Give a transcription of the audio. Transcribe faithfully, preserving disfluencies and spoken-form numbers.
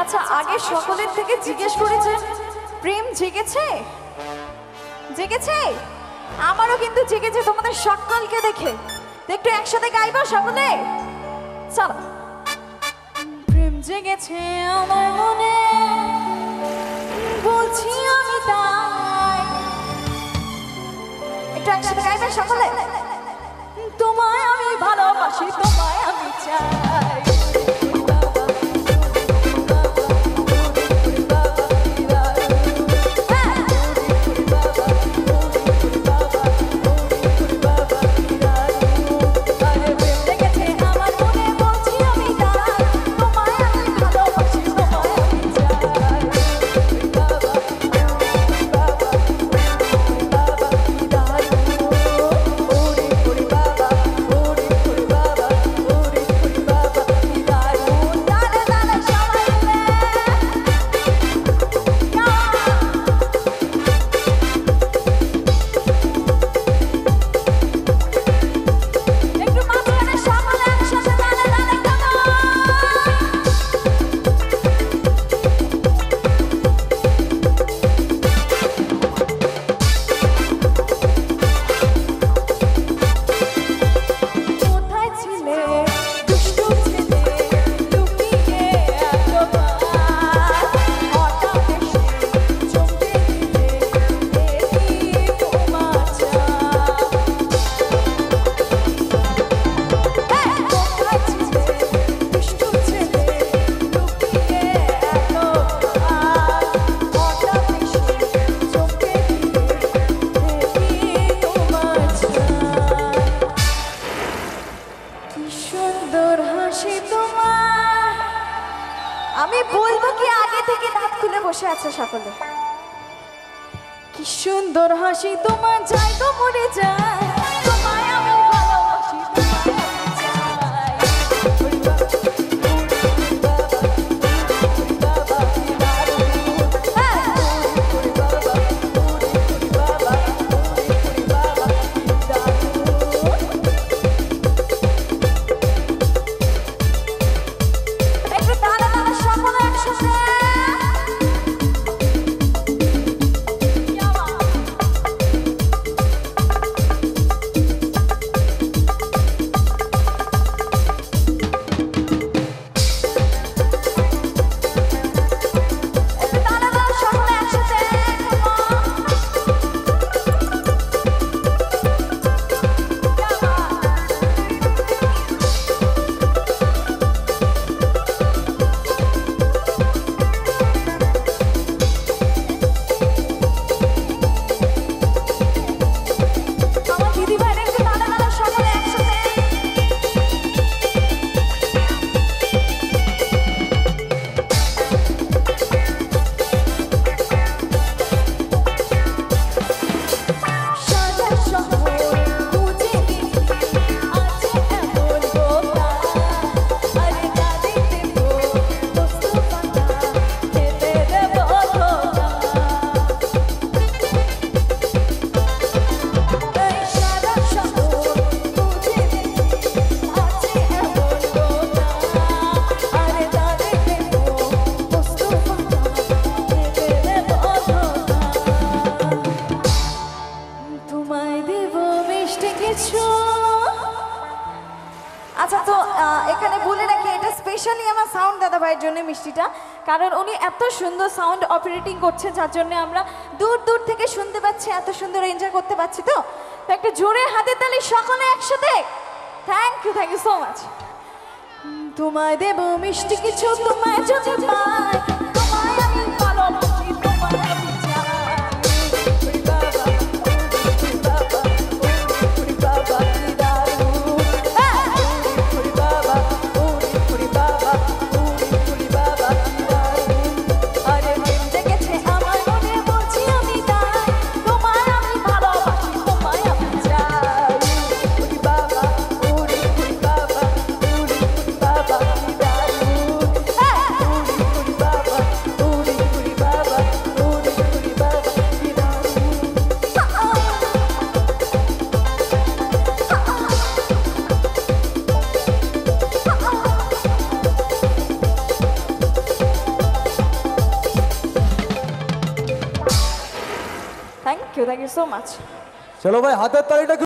আচ্ছা আগে সকলের থেকে জিজ্ঞেস করেছেন প্রেম জেগেছে জেগেছে আমারও কিন্তু জেগেছে তোমাদের সকলকে দেখে একটু একসাথে গাইবা সকলে চলো প্রেম জেগেছে আমার মনে বলছি আমি তাই একটু একসাথে গাইবা সকলে তোমায় আমি ভালোবাসি তোমায় আমি চাই আমি বলবো কি আগে থেকে দাঁত খুলে বসে আছে সকলে কি সুন্দর হাসি তোমার যাই তো মরে যায় তোমায় আমি ভালোবাসি তোমায় আমি আচ্ছা তো এখানে বলে রাখি এটা স্পেশালি আমার সাউন্ড দাদা ভাইয়ের জন্য মিষ্টিটা কারণ উনি এত সুন্দর সাউন্ড অপারেটিং করছে যার জন্য আমরা দূর দূর থেকে শুনতে পাচ্ছি এত সুন্দর এনজয় করতে পারছি তো তো একটা জোরে হাতে তালি সকলে একসাথে thank you thank you so much তোমায় দেব মিষ্টি কিছু তোমায় যদি পাই তোমায় আমি ভালোবাসি তোমায় আমি চাই Baba thank you so much. চলো ভাই হাতের তালিটা